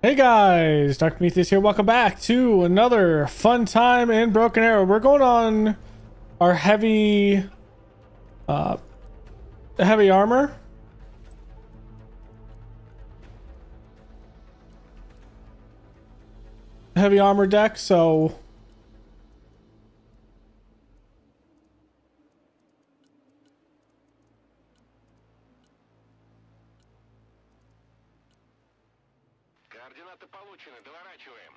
Hey guys, Dr. Prometheus here. Welcome back to another fun time in Broken Arrow. We're going on our heavy armor. Heavy armor deck, so Координаты получены, доворачиваем.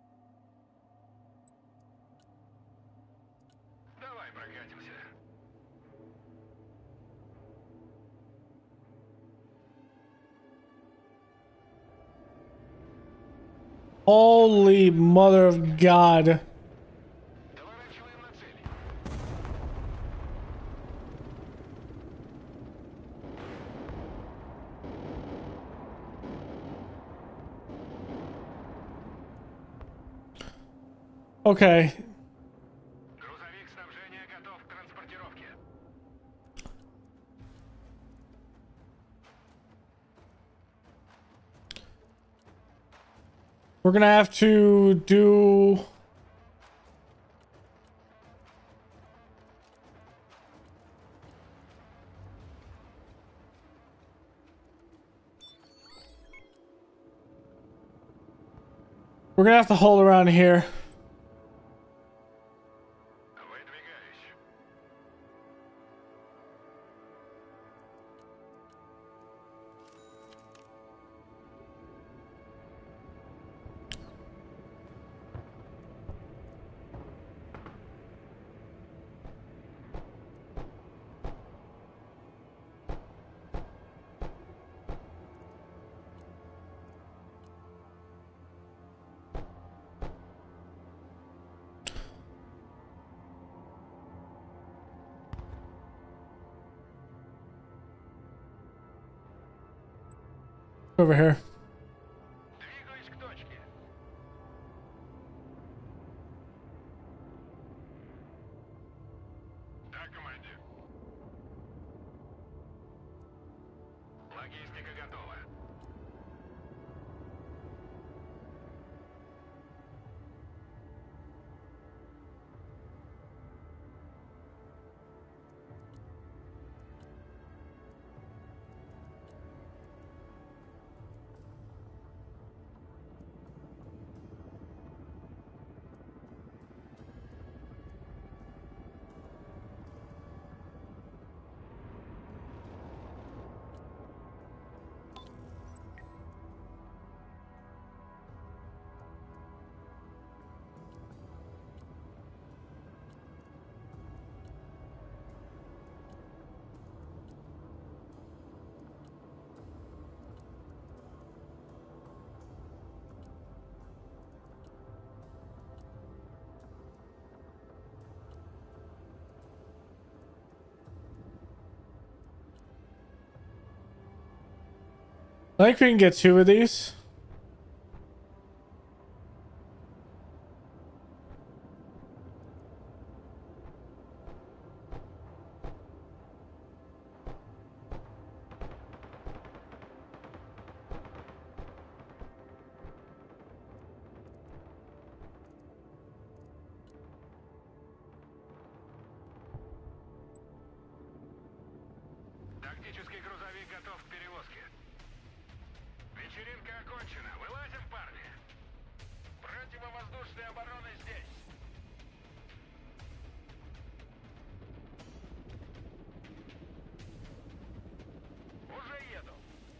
Давай прокатимся. holy mother of God. Доворачиваем на цель. Okay. Грузовик снабжения готов к транспортировке. We're gonna have to do we're gonna have to hold around here. Выдвигаюсь. Over here. Двигаюсь к точке. Да, командир. Логистика готова. I think we can get two of these. Тактический грузовик готов к перевозке. Вечеринка окончена. Вылазим, парни. Противовоздушная оборона здесь. Уже еду.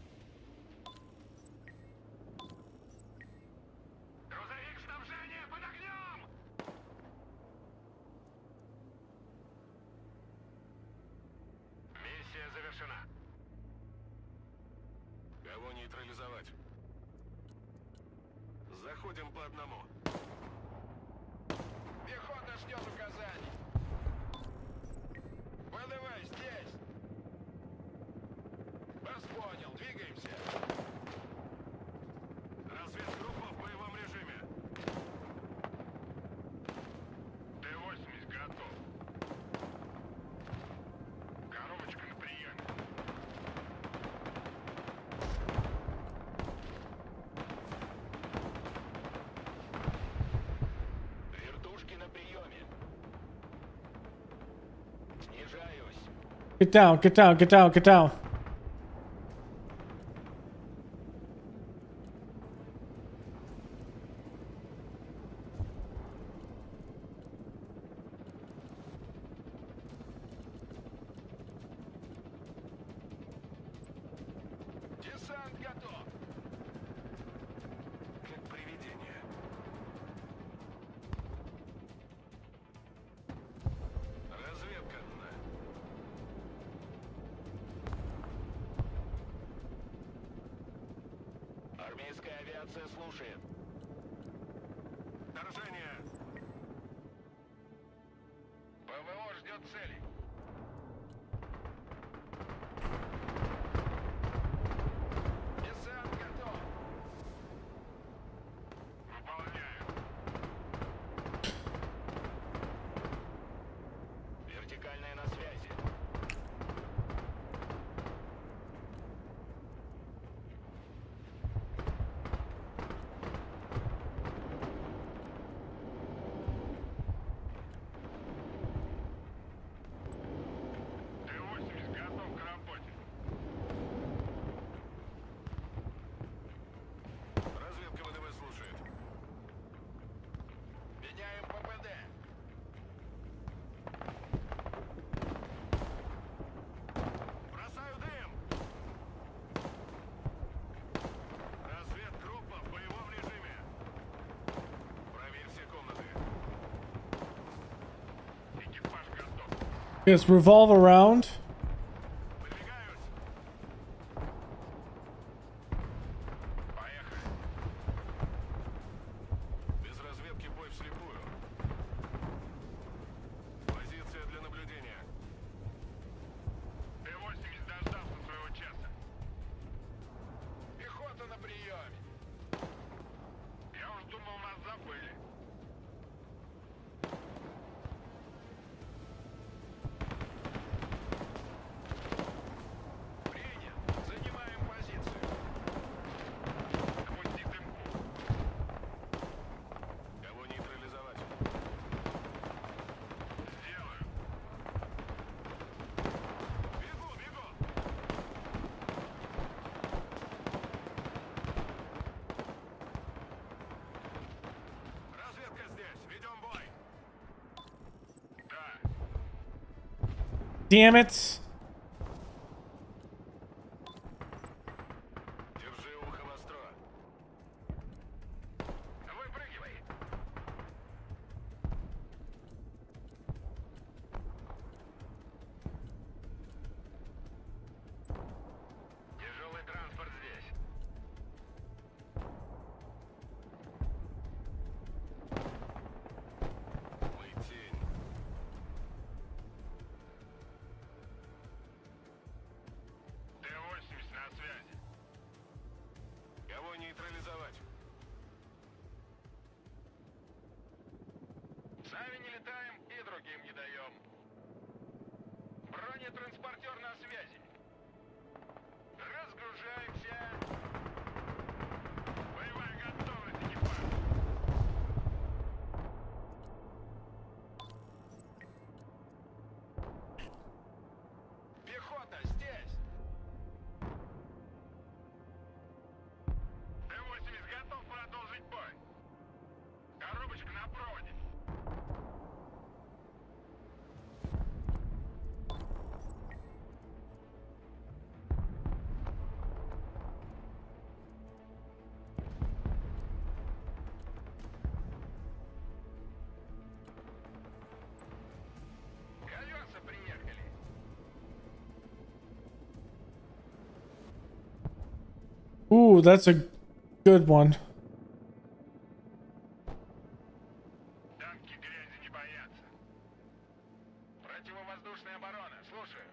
Грузовик снабжения под огнем! Миссия завершена. Кого нейтрализовать? Заходим по одному. Пехота ждет указаний. ВДВ здесь. Вас понял, двигаемся. Разведгруппа в боевом режиме. Т-80 готов. Коробочка на приеме. Get down, get down, get down, get down. Десант готов. Как привидение. Разведка одна. Армейская авиация слушает. Вторжение. ПВО ждет цели. Десант готов. Выполняю. Вертикальная на связи. Т-80 готов к работе. Разведка ВДВ слушает. Меняем ППД. Бросаю дым. Разведгруппа в боевом режиме. Проверь все комнаты. Экипаж готов. Yes, revolve around. Выдвигаюсь. Поехали. Без разведки бой вслепую. Позиция для наблюдения. Т-80 дождался своего часа. Пехота на приеме. Я уж думал, нас забыли. Принят. Занимаем позицию. Допусти дымку. Кого нейтрализовать? Сделаю. Бегу, бегу. Разведка здесь. Ведем бой. Да. Damn it. Держи ухо востро. Выпрыгивай. Тяжелый транспорт здесь. Мы тень. Т-80 на связи. Кого нейтрализовать? Сами не летаем и другим не даем. Бронетранспортер на связи. Разгружаемся. Боевая готовность, экипаж. Пехота здесь. Т-80 готов продолжить бой. Коробочка на проводе. Колеса приехали. Ooh, that's a good one. Танки грязи не боятся. Противовоздушная оборона. Слушаю.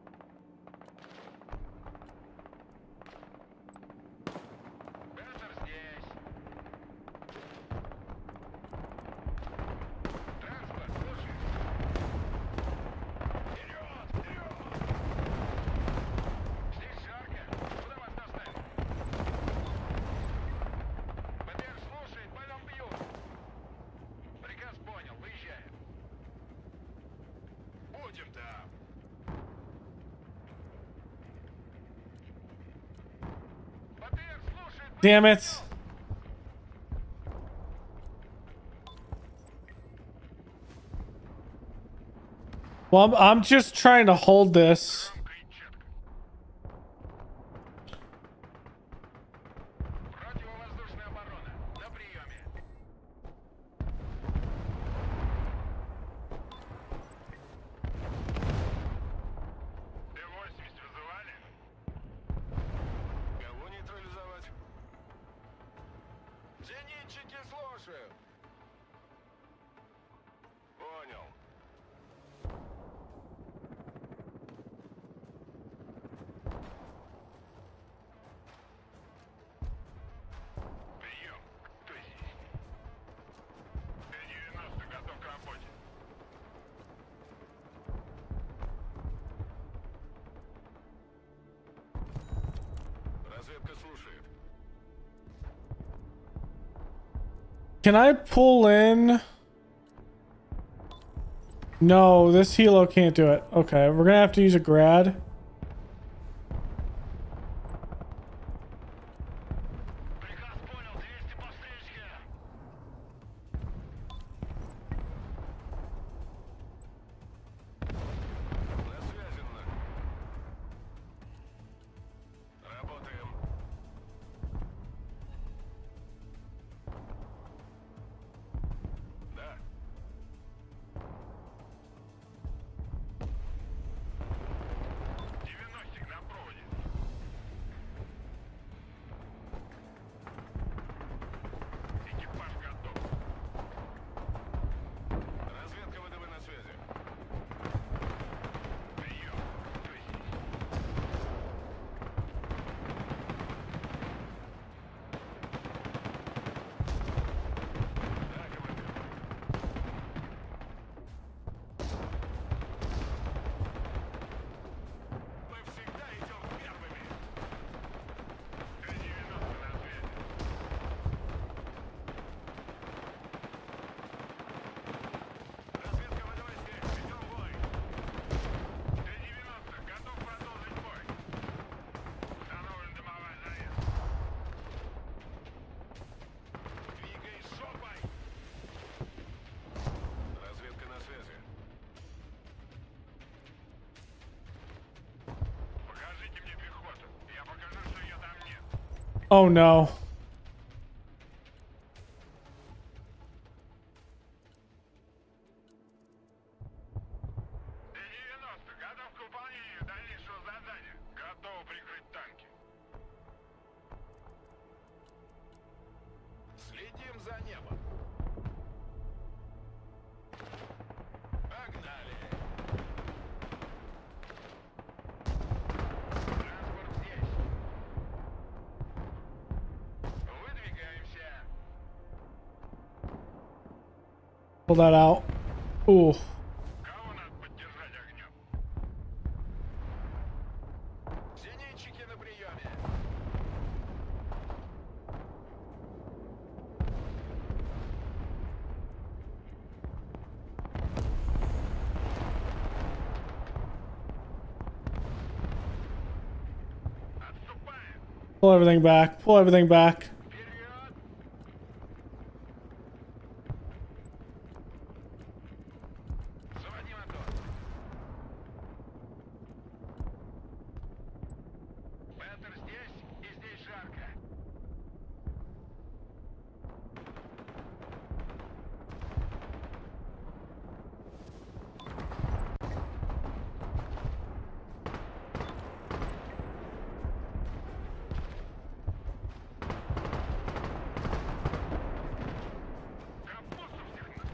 Бендер здесь. Damn it. Well, I'm just trying to hold this. Громко и четко. Противовоздушная оборона. На приеме. Т-80 вызывали? Кого нейтрализовать? Зенитчики, слушаю. Понял. Прием. Кто здесь? Т-90 готов к работе. Разведка слушает. Can I pull in? No, this helo can't do it. Okay, we're gonna have to use a grad. Приказ понял. 200 по встречке. На связи, работаем. Да. Девяностик на проводе. Экипаж готов. Разведка ВДВ на связи. Прием. Кто здесь? Да, командир. Мы всегда идем первыми. Т-90 на связи. Разведка ВДВ здесь. Ведем бой. Т-90 готов продолжить бой. Установлен дымовой заряд. Двигай жопой. Разведка на связи. Покажите мне пехоту. Я покажу, что ее там нет. Oh no. Т-90 готов к выполнению дальнейшего задания. Готов прикрыть танки. Следим за небом. Погнали. Транспорт здесь. Выдвигаемся. Pull that out. Ooh. Кого надо поддержать огнем? Зенитчики на приеме. Отступаем. Pull everything back. Pull everything back. Вперед. Заводи мотор. Петер здесь и здесь жарко. Капусту всех на.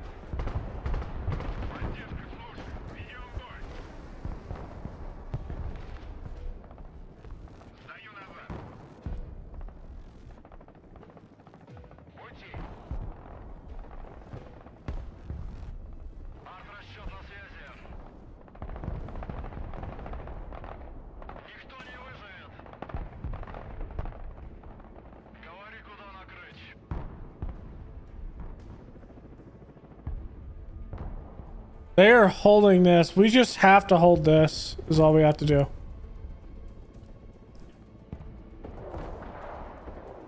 Поддержка, слушай. Ведем бой. Сдаю назад. Пути. Арт-расчет на связи. Никто не выживет. Говори, куда накрыть. They are holding this. We just have to hold this is all we have to do.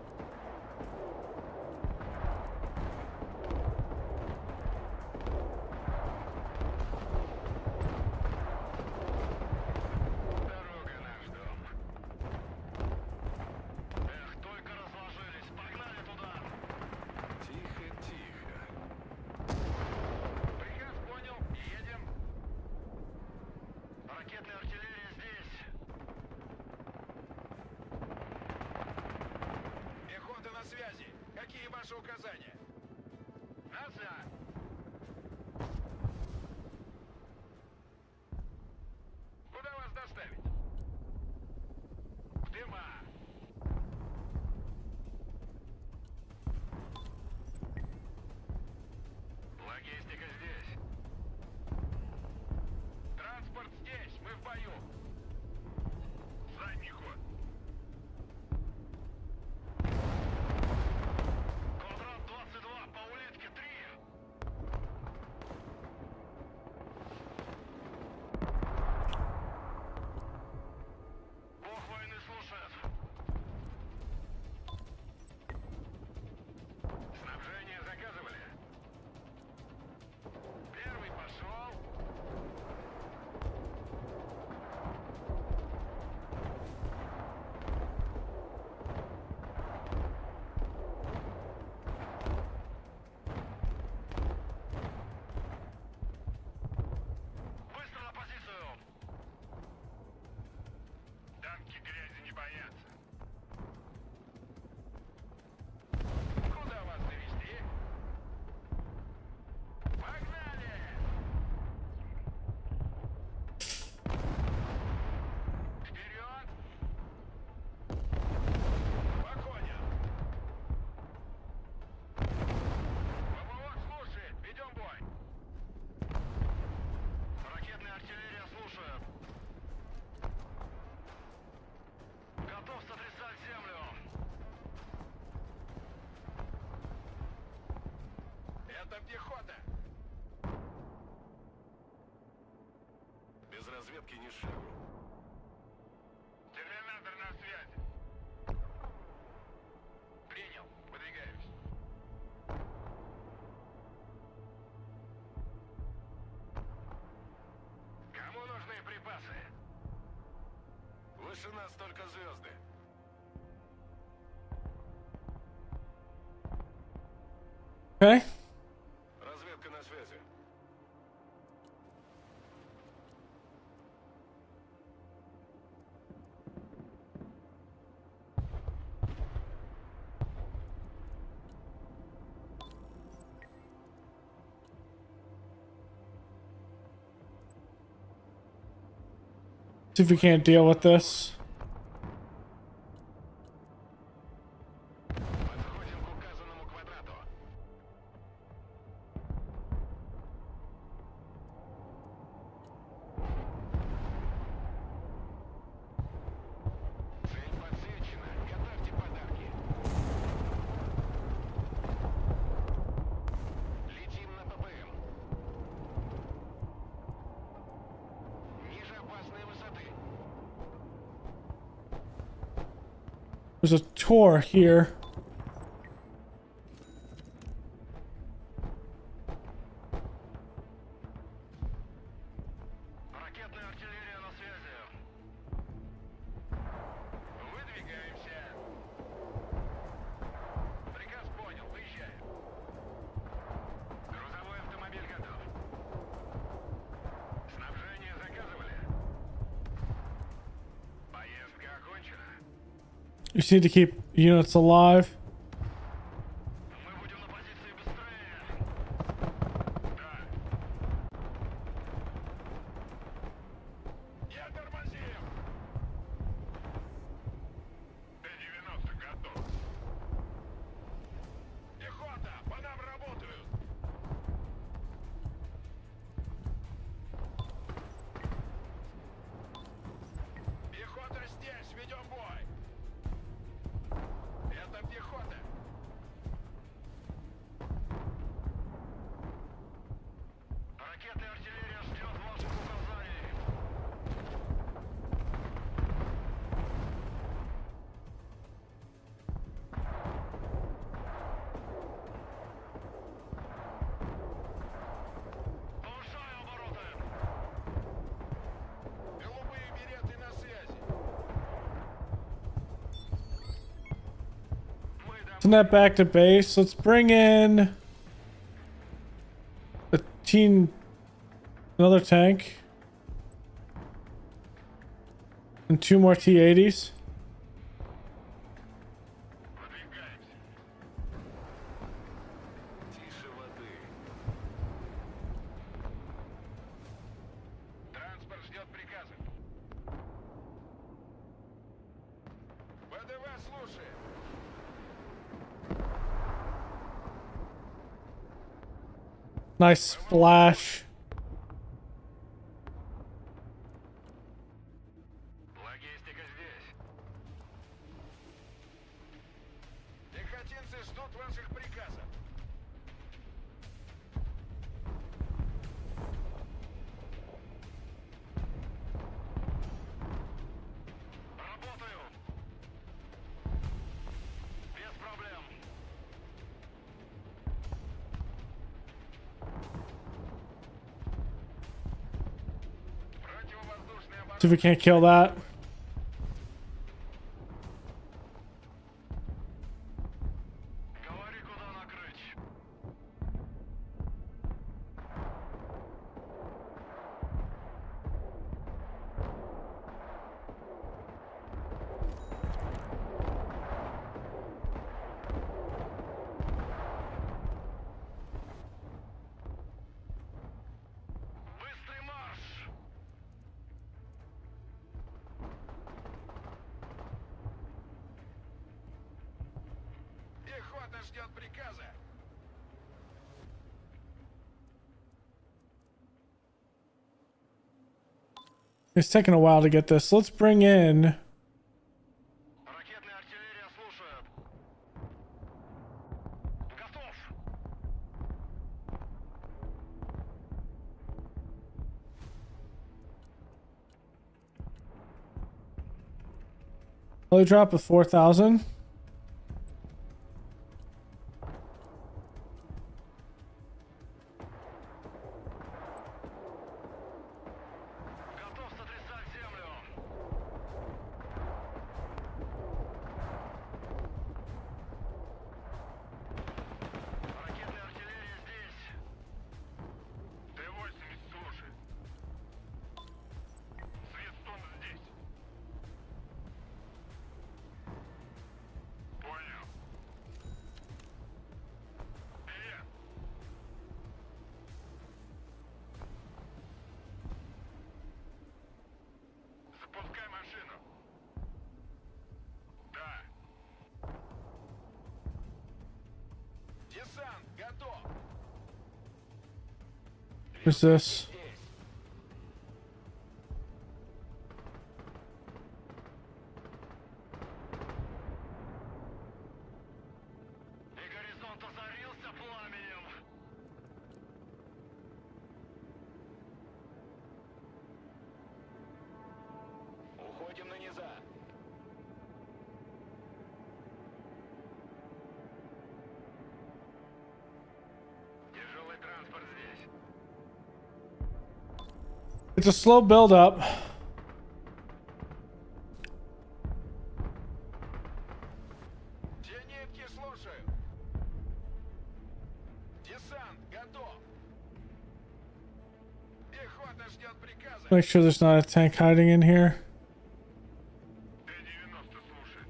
Какие ваши указания? Назад! Куда вас доставить? В дыма! Логистика здесь. Транспорт здесь, мы в бою. Задний ход. Квадрат 22, по улитке 3. Бог войны слушает. Снабжение заказывали. Первый пошел. Быстро на позицию. Танки грязи не боятся. Куда вас довести? Погнали! Вперед! Погоня! ВВО слушает, ведем бой. Ракетная артиллерия слушает. Готов сотрясать землю. Это пехота. Без разведки ни шагу. Терминатор на связи. Принял. Выдвигаюсь. Кому нужны припасы? Выше нас только звезды. Okay. Разведка на связи. See if we can't deal with this. Подходим к указанному квадрату. Цель подсвечена. Готовьте подарки. Летим на ППМ. Ниже опасной высоты. There's a tour here. Ракетная артиллерия на связи. Выдвигаемся. Приказ понял, выезжаем. Грузовой автомобиль готов. Снабжение заказывали. Поездка окончена. You just need to keep units alive. Мы будем на позиции быстрее. Да. Я тормозил. Т-90 готов. Пехота, по нам работают. Пехота здесь, ведем бой. Это пехота. Ракетная артиллерия ждет ваших указаний. Повышаю обороты. Голубые береты на связи. Мы Send that back to base. Let's bring in another tank and 2 more T-80s. Выдвигаемся. Nice splash. Логистика здесь. Пехотинцы ждут ваших приказов. Работаю. Без проблем. Противовоздушная оборона. See if we can't kill that. Говори, куда накрыть. Быстрый марш! Пехота ждет приказа. It's taking a while to get this. Let's bring in. Ракетная артиллерия слушает. Готов. Only drop of 4,000. Готов сотрясать землю. Ракетная артиллерия здесь. Т-80 слушай. Светстон здесь. Понял. Привет. Запускай машину. Да. Десант готов. What's this? Здесь. И горизонт озарился пламенем. Уходим на низа. Тяжелый транспорт здесь. It's a slow build up. Зенитки слушаю. Десант готов. Пехота ждет приказа. Make sure there's not a tank hiding in here. Т-90 слушает.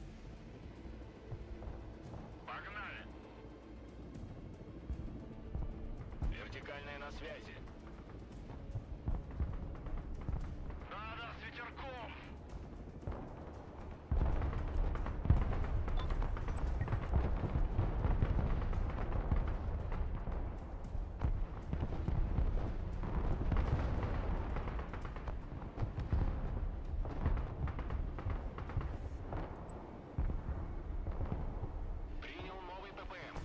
Погнали. Вертикальная на связи. Да-да, с ветерком. Принял новый ППМ.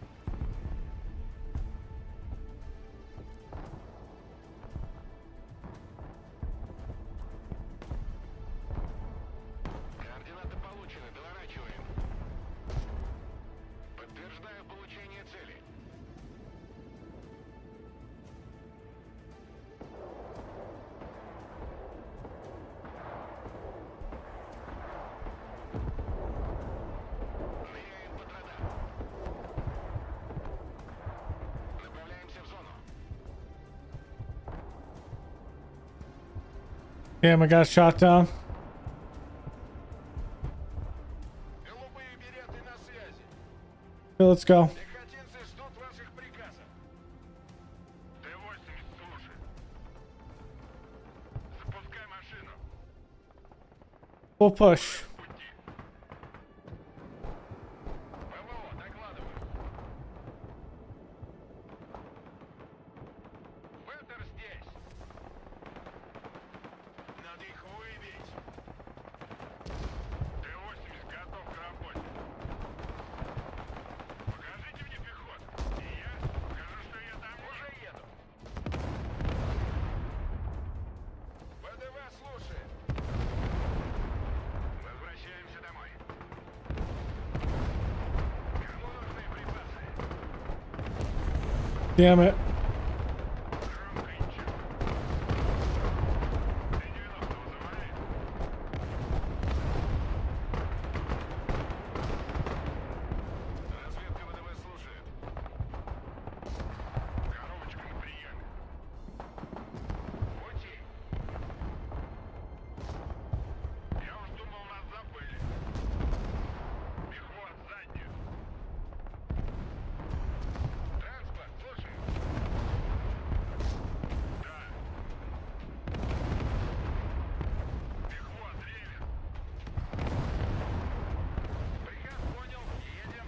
Координаты получены, доворачиваем. Подтверждаю получение цели. Ныряем под радар. Направляемся в зону. Damn, I got shot down. Голубые береты на связи. Okay, let's go. Пехотинцы ждут ваших приказов. Т-80 слушай. Запускай машину. We'll push. Пути. ПВО, докладываю. Damn it. Громко и четко. Т-90 вызывает. Разведка ВДВ слушает. Коробочка на приеме. Пути. Я уж думал, нас забыли. Пехот, заднюю. Транспорт, слушай. Да. Пехот, ревер. Приказ понял, едем.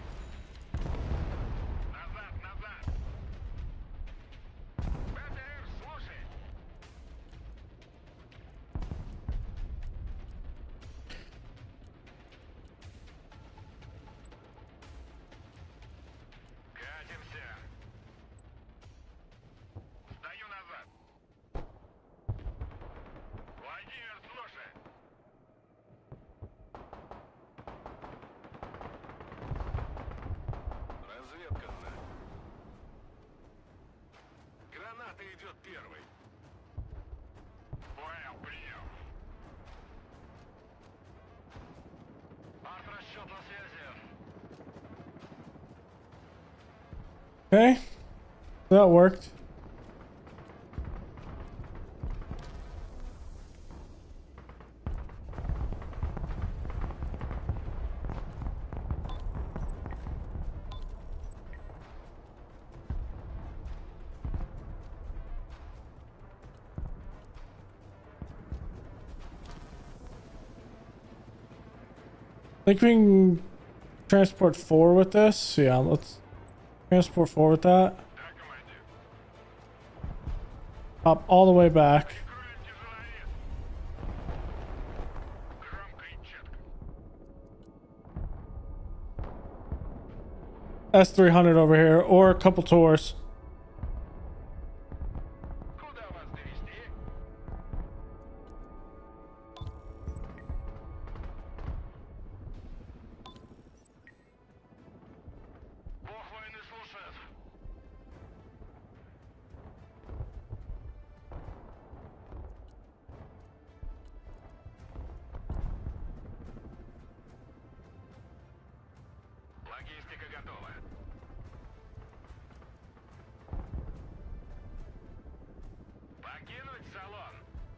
Назад, назад. БТР, слушай. Катимся. Сдаю назад. Владимир, слушай. Разведка на. Граната идет первой. Понял, принял. Арт-расчет на связи. Okay. That worked. Think we can transport 4 with this? Yeah, let's transport 4 with that. Да, командир. Hop all the way back. Прикроем тяжеловес. Громко и четко. S300 over here, or a couple tours. Куда вас довести? Бог войны слушает. Логистика готова. Покинуть салон.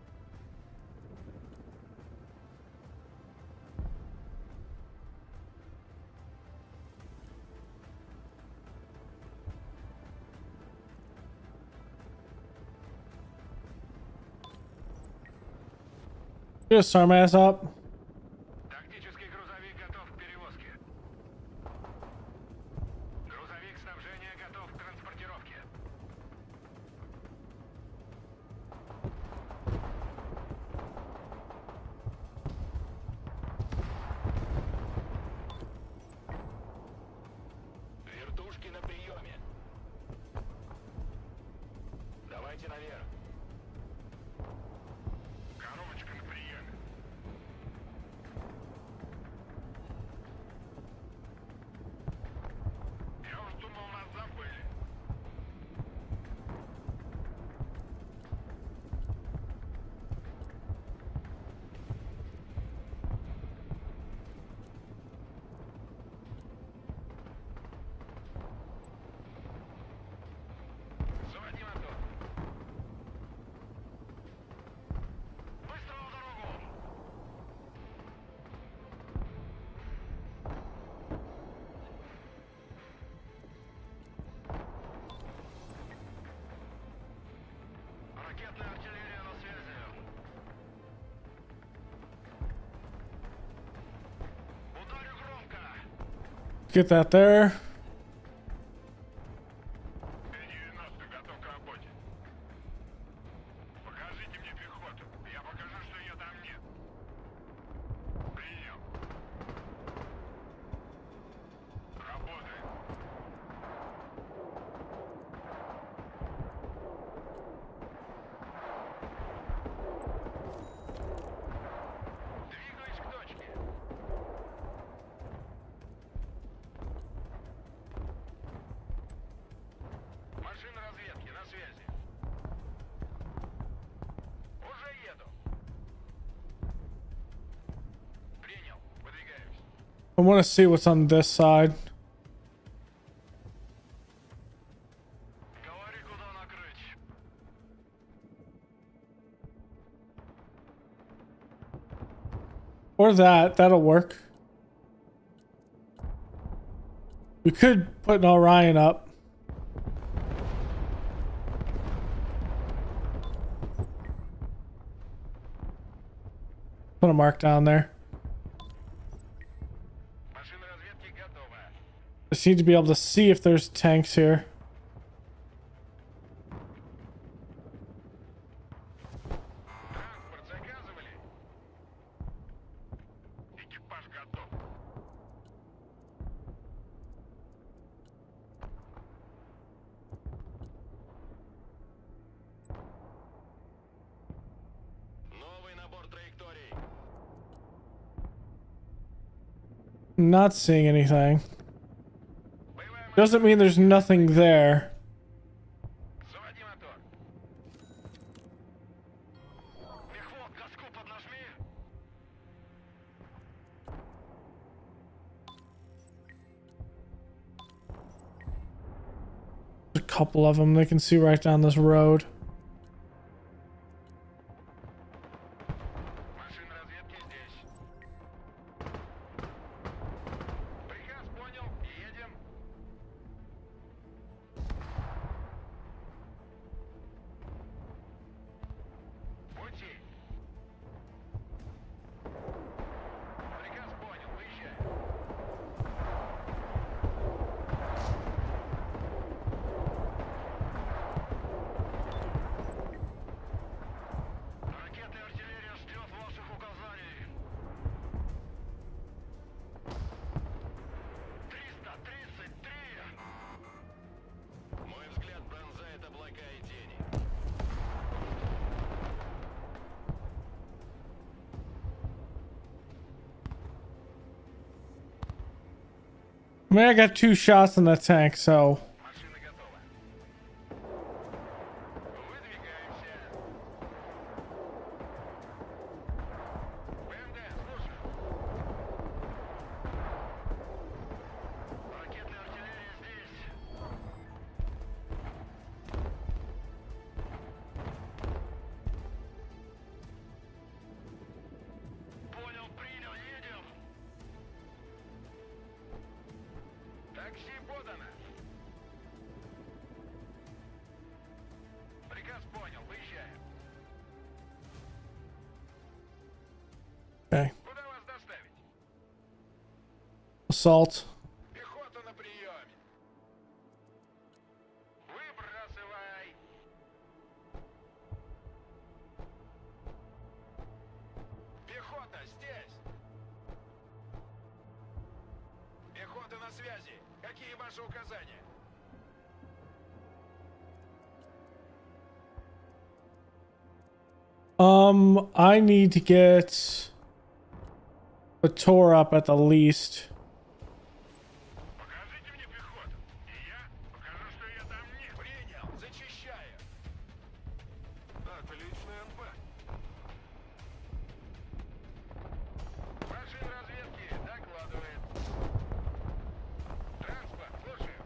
Just arm ass up. Тактический грузовик готов к перевозке. Грузовик снабжения готов к транспортировке. Вертушки на приеме. Давайте наверх. Коробочка на приеме. Я уж думал, нас забыли. Заводи мотор. Быстро на дорогу. Ракетная артиллерия на связи. Ударю громко. Get that there. Т-90 готов к работе. Покажите мне пехоту. Я покажу, что ее там нет. Принял. Работаем. Двигаюсь к точке. I want to see what's on this side. Говори, куда накрыть. Or that. That'll work. We could put an Orion up. Put a mark down there. Машина разведки готова. Just need to be able to see if there's tanks here. Транспорт заказывали? Экипаж готов. Новый набор траекторий. Not seeing anything. Боевая машина. Doesn't mean there's nothing there. Заводи мотор. Мехвод, газку поднажми. A couple of them. They can see right down this road. Машина разведки здесь. Приказ понял. Едем. Пути. Приказ понял. Выезжай. Ракеты и артиллерия ждет ваших указаний. 333. Мой взгляд пронзает облака и тени. I mean, I got 2 shots in the tank, so Машина готова. Выдвигаемся. БМД, слушаю. Ракеты и артиллерия здесь. Понял, принял, едем. Такси подано. Приказ понял, выезжаем. okay. Куда вас доставить? Assault. Пехота на приеме. Выбрасывай. Пехота здесь. Пехота на связи. Какие ваши указания? I need to get a tour up at the least. Покажите мне пехоту. И я покажу, что я там не принял. Зачищаю. Отличный НП. Машин разведки докладывает. Транспорт, слушаю.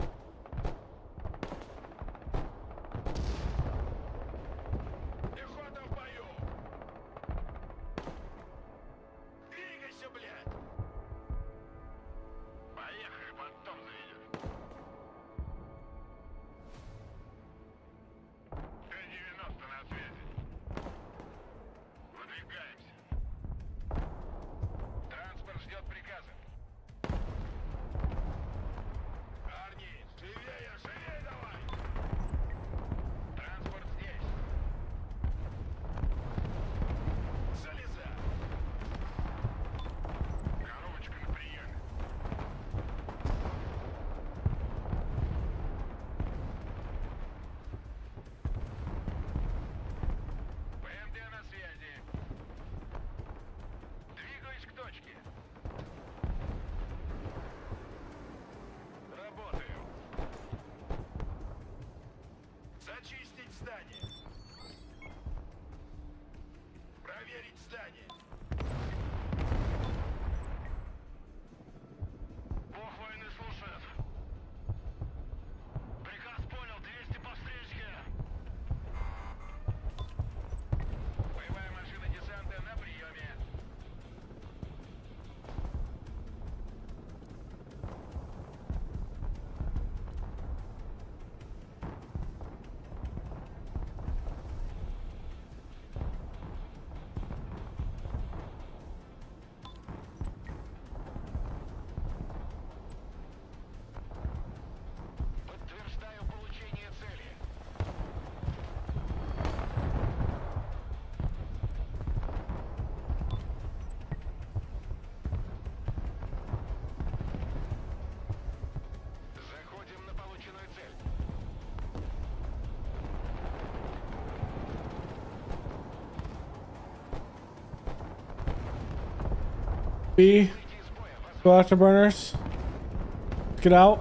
Пехота в бою. Двигайся, блядь. B. Go afterburners. Get out.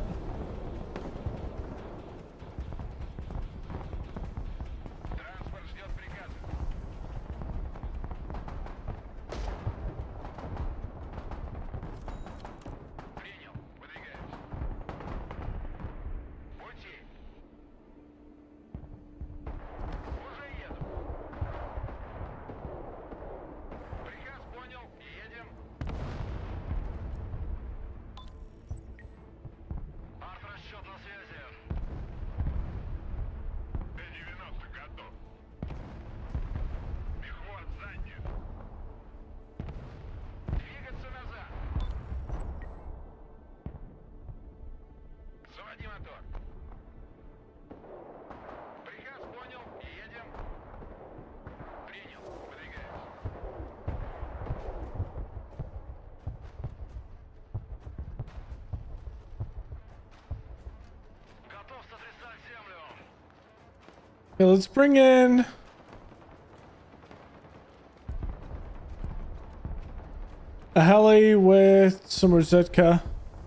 Транспорт ждет приказа. Принял. Выдвигаемся. Пути. Уже еду. Приказ понял. Едем. Арт-расчет на связи. Т-90 готов. Мехвод занят. Двигаться назад. Заводи мотор. Приказ понял. Едем. Принял. Выдвигаемся. Готов сотрясать землю. Okay, let's bring in a heli with some Rosetka.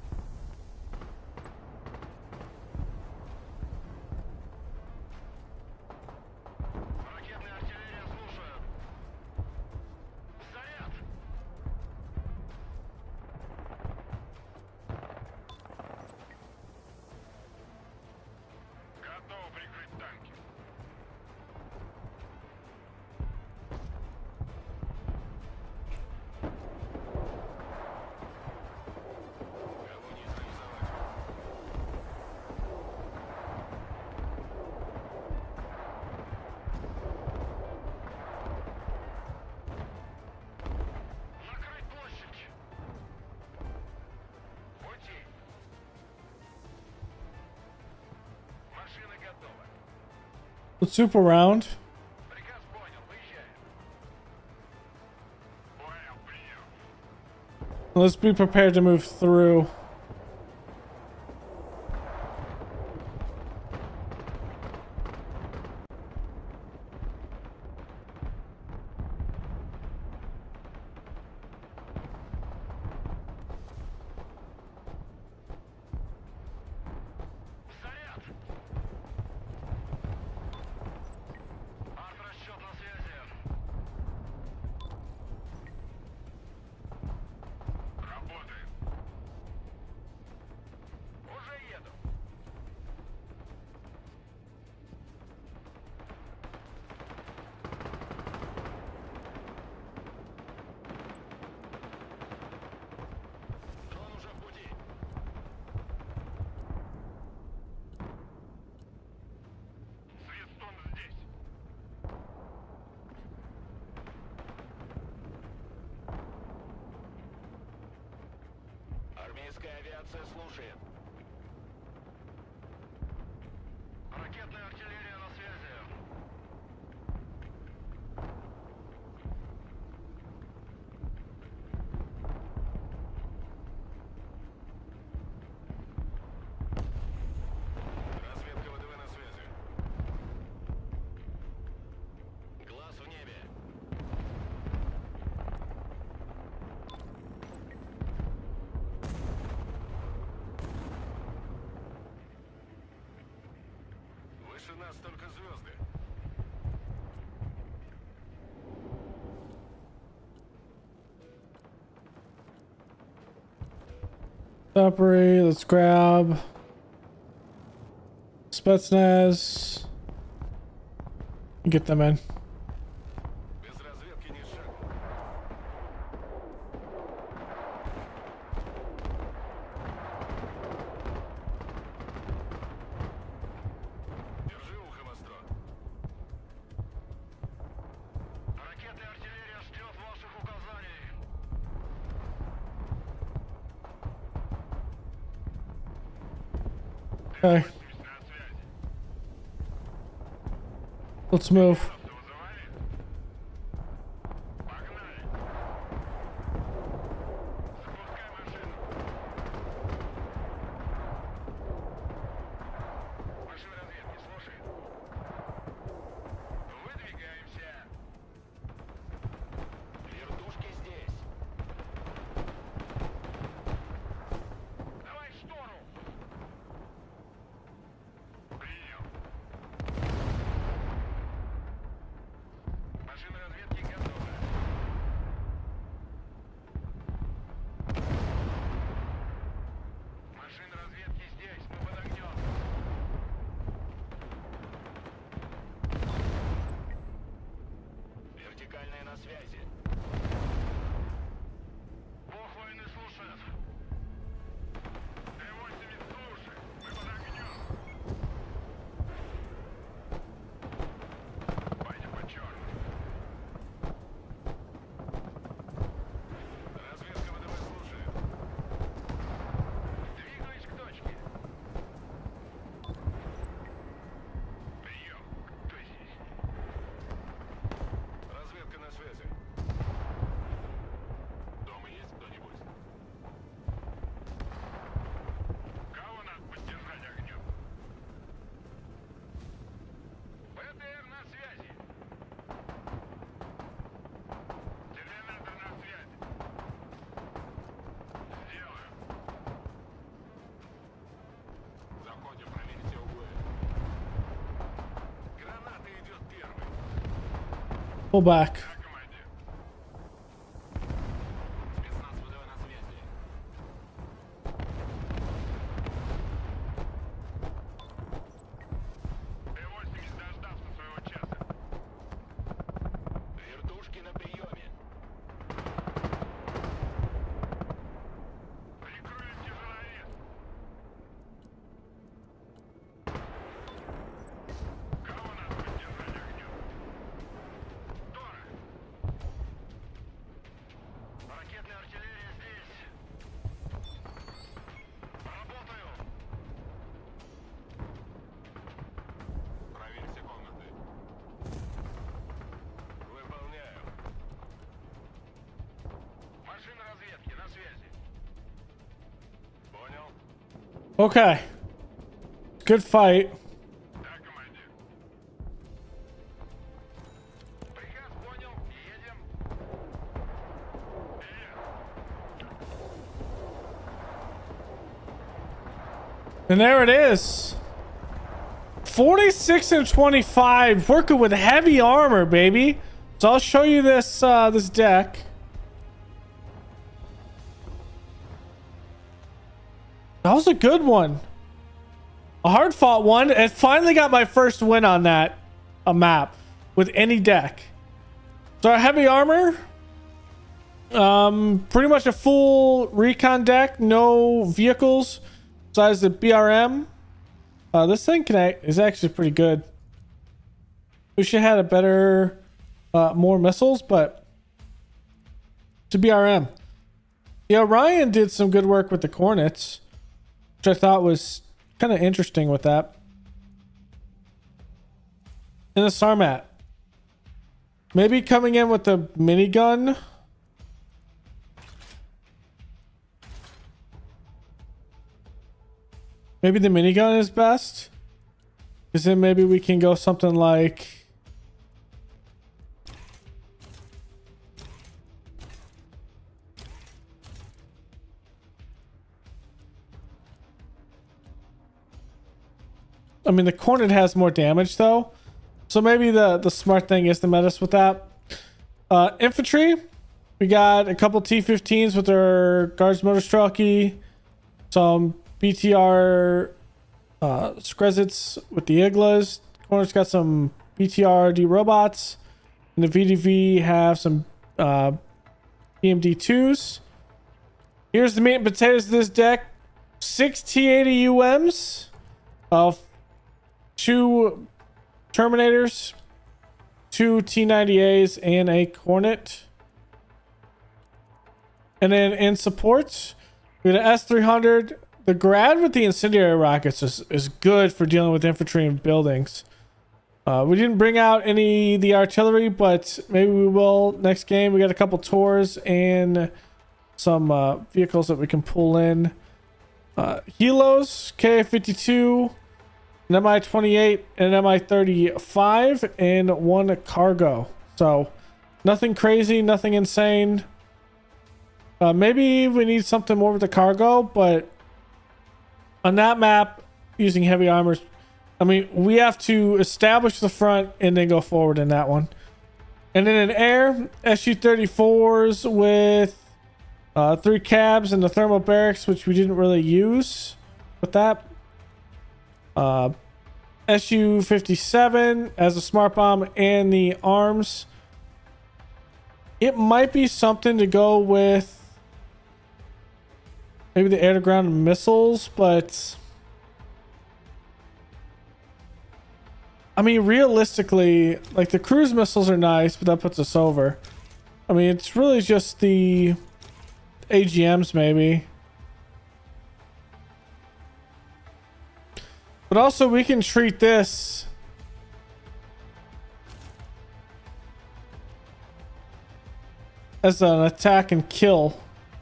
Ракетная артиллерия слушает. Заряд. Готов прикрыть танки. Кого нейтрализовать? Накрыть площадь. Пути. Машина готова. Let's swoop around. Приказ понял. Выезжаем. Понял, принял. Let's be prepared to move through. Заряд. Арт-расчет на связи. Работаем. Уже еду. Дрон уже в пути. Свистун здесь. Армейская авиация слушает. Ракетная артиллерия на связи. Разведка ВДВ на связи. Глаз в небе. Выше нас только звезды. Separate. Let's grab Spetsnaz and get them in. Без разведки ни шагу. Держи ухо востро. Ракетная артиллерия ждет ваших указаний. Okay, На связи. let's move. Что вызывали? Погнали. Запускай машину. Машина разведки, слушай. Выдвигаемся. Вертушки здесь. Pull back. Да, командир. Спецназ ВДВ на связи. Т-80 дождался своего часа. Вертушки на приеме. Прикроем тяжеловес. Кого надо поддержать огнем? Тора. Ракетная артиллерия здесь. Работаю. Проверь все комнаты. Выполняю. Машина разведки на связи. Понял? Okay. Good fight. Да, командир. Приказ понял. Едем. And there it is. 46 and 25, working with heavy armor, baby. So I'll show you this this deck. That was a good one. A hard fought one. And finally got my first win on that a map with any deck. So our heavy armor, pretty much a full recon deck, no vehicles besides the BRM. This thing is actually pretty good. Wish it had a better, more missiles, but it's a BRM. Yeah, Ryan did some good work with the Hornets, which I thought was kind of interesting with that. And the Sarmat. Maybe coming in with the minigun. Maybe the minigun is best. Because then maybe we can go something like... I mean, the Hornet has more damage though. So maybe the smart thing is to mess with that. Infantry. We got a couple T-15s with their Guards Motor Strelky. Some BTR Skrezits with the Iglas. Corner's got some BTRD robots. And the VDV have some BMD2s. Here's the meat and potatoes of this deck. 6 T-80 UMs. 2 Terminators. 2 T-90As and a Hornet. And then in support, we got an S-300. The Grad with the incendiary rockets is good for dealing with infantry and buildings. We didn't bring out any of the artillery, but maybe we will next game. We got a couple tours and some vehicles that we can pull in. Helos, Ka-52, an Mi-28, and an Mi-35, and 1 cargo. So nothing crazy, nothing insane. Maybe we need something more with the cargo, but on that map, using heavy armors, I mean, we have to establish the front and then go forward in that one. And then in air, Su-34s with 3 cabs and the thermal barracks, which we didn't really use with that. Su-57 as a smart bomb and the arms. It might be something to go with maybe the air-to-ground missiles, but I mean, realistically, like the cruise missiles are nice, but that puts us over. I mean, it's really just the AGMs maybe. But also we can treat this as an attack and kill.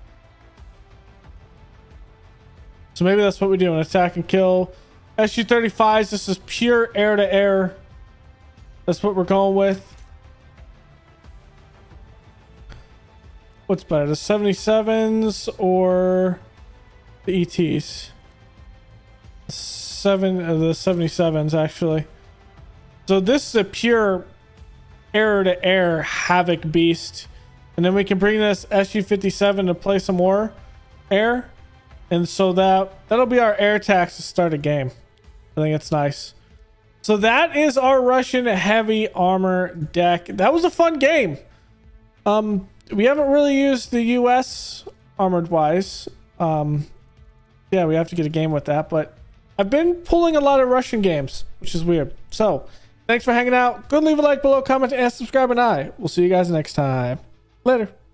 So maybe that's what we do, an attack and kill. Su-35s, this is pure air-to-air. That's what we're going with. What's better, the 77s or the ETs? The 77s, actually. So this is a pure air-to-air Havoc Beast. And then we can bring this SU-57 to play some more air. And so that'll be our air tax to start a game. I think it's nice. So that is our Russian heavy armor deck. That was a fun game. We haven't really used the US armored wise. Yeah, we have to get a game with that, but I've been pulling a lot of Russian games, which is weird. So thanks for hanging out. Go and leave a like below, comment, and subscribe, and I will see you guys next time. Later.